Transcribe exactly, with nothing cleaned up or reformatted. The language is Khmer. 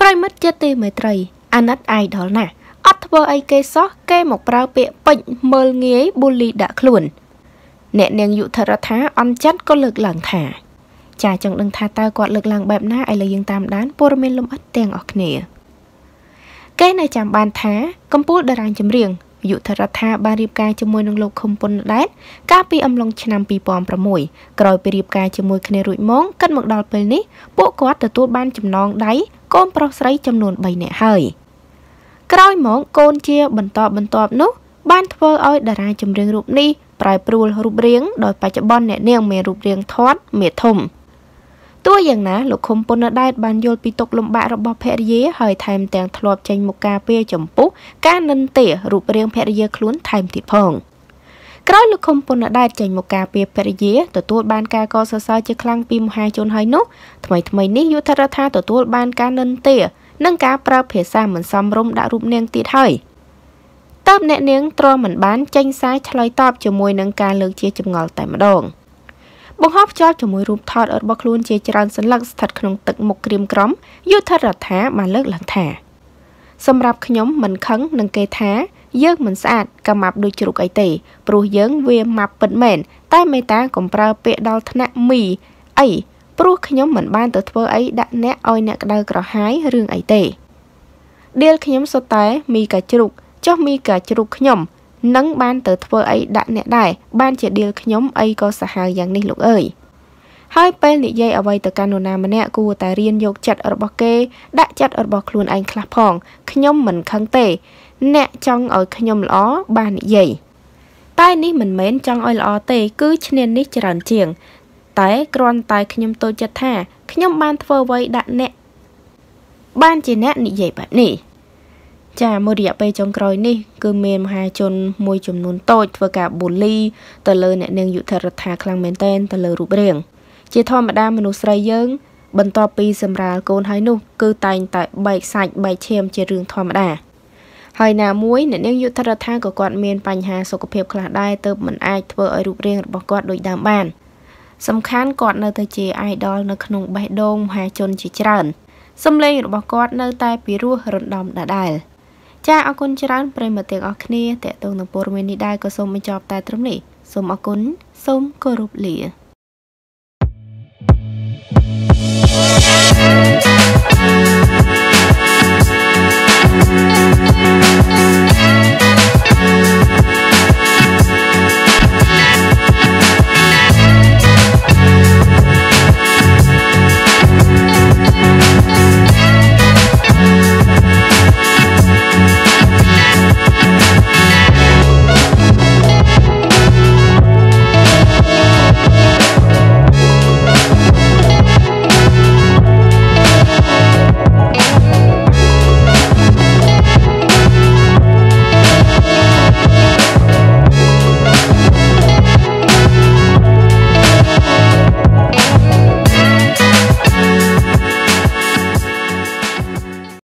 ប្រិមិត្តចិត្តទេមេត្រីអាណិតអាយដល់ណាស់អត់ធ្វើអីគេសោះគេមកប្រើពាក្យពេញមើលងាយប៊ូលីដាក់ខ្លួនអ្នកនាងយុធរដ្ឋាអន់ចិត្តក៏លើកឡើងថាចាចង់ដឹងថាតើគាត់លើកឡើងបែបណាឥឡូវយើងតាមដានព័ត៌មានលម្អិតទាំងអស់គ្នាគេនៅចាំបានថាកម្ពុជាតារាចម្រៀងយុធរដ្ឋាបានរៀបការជាមួយនឹងលោកខុមពុនដែតកាលពីអំឡុងឆ្នាំពីរពាន់ប្រាំមួយក្រោយពីរៀបការជាមួយគ្នារួចមកគិតមកដល់ពេលនេះពួកគាត់ទទួលបានចំណងដៃកូនប្រុសស្រីចំនួនបីនាក់ហើយក្រោយមកកូនជាបន្តបន្ទាប់នោះបានធ្វើឲ្យតារាចម្រៀងរូបនេះប្រែប្រួលរូបរាងដោយបច្ចុប្បន្នអ្នកនាងមានរូបរាងធាត់មាធំទោះយ៉ាងណាលោកខុមពុនដែតបានយល់ពីទុក្ខលំបាករបស់ភរិយាហើយថែមទាំងធ្លាប់ចេញមុខការពារចំពោះការនិន្ទារូបរាងភរិយាខ្លួនថែមទៀតផងក្រោយលោកខុមពុនដែតចេញមុខការពារភរិយាទទួលបានការកោតសរសើរជាខ្លាំងពីមហាជនហើយនោះថ្មីថ្មីនេះយុធរដ្ឋាទទួលបានការនិន្ទានិងការប្រើភាសាមិនសមរម្យដាក់រូបនាងទៀតហើយតើបអ្នកនាងទ្រាំមិនបានចេញសារឆ្លើយតបជាមួយនឹងការលើកជាចម្ងល់តែម្ដងបង្ហោះភ្ជាប់ជាមួយរូបថតរបស់ខ្លួនជាច្រើនសន្លឹកស្ថិតក្នុងទឹកមុខក្រៀមក្រំយុធរដ្ឋាបានលើកឡើងថាសម្រាប់ខ្ញុំមិនខឹងនឹងគេថាយើងមិនស្អាតកាម៉ាប់ដូចជ្រូកអីទេព្រោះយើងវាម៉ាប់ពិតមែនតែមេតាកុំប្រើពាក្យដល់ថ្នាក់មីអីព្រោះខ្ញុំមិនបានទៅធ្វើអីដាក់អ្នកឲ្យអ្នកក្តៅក្រហាយរឿងអីទេដៀលខ្ញុំសុទ្ធតែមីកាជ្រូកចុះមីកាជ្រូកខ្ញុំនឹងបានទៅធ្វើអីដាក់អ្នកដែរបានជាដៀលខ្ញុំអីក៏សាហាវយ៉ាងនេះលោកអើយហើយពេលនិយាយអ្វីទៅកាន់នរណាម្នាក់គួរតែរៀនយកចិត្តរបស់គេដាក់ចិត្តរបស់ខ្លួនឯងខ្លះផងខ្ញុំមិនខឹងទេអ្នកចង់ឲ្យខ្ញុំល្អបាននិយាយតែនេះមិនមែនចង់ឲ្យល្អទេគឺឈ្នានីសច្រើនជាងតែគ្រាន់តែខ្ញុំតូចចិត្តថាខ្ញុំបានធ្វើអ្វីដាក់អ្នកបានជាអ្នកនិយាយបែបនេះចាមួយរយៈពេលចុងក្រោយនេះគឺមានមហាជនមួយចំនួនតូចធ្វើការប៊ូលីទៅលើអ្នកនាងយុធរដ្ឋាខ្លាំងមែនទែនទៅលើរូបរាងជាធម្មតាមនុស្សស្រីយើងបន្ទាប់ពីសម្រាលកូនហើយនោះគឺតែងតែបែកសាច់បែកឈាមជារឿងធម្មតាហើយណាមួយអ្នកនាងយុធរដ្ឋាក៏គាត់មានបញ្ហាសុខភាពខ្លះដែរទើបមិនអាចធ្វើឲ្យរូបរាងរបស់គាត់ដូចដើមបានសំខាន់គាត់នៅតែជា idol នៅក្នុងបេះដូងមហាជនជាច្រើនសម្លេងរបស់គាត់នៅតែពីរោះរណ្ដំដដែលចាអរគុណច្រើនប្រិយមិត្តទាំងអស់គ្នាតេតងនឹងព័ត៌មាននេះដែរក៏សូមបញ្ចប់តែត្រឹមនេះសូមអរគុណសូមគោរពលា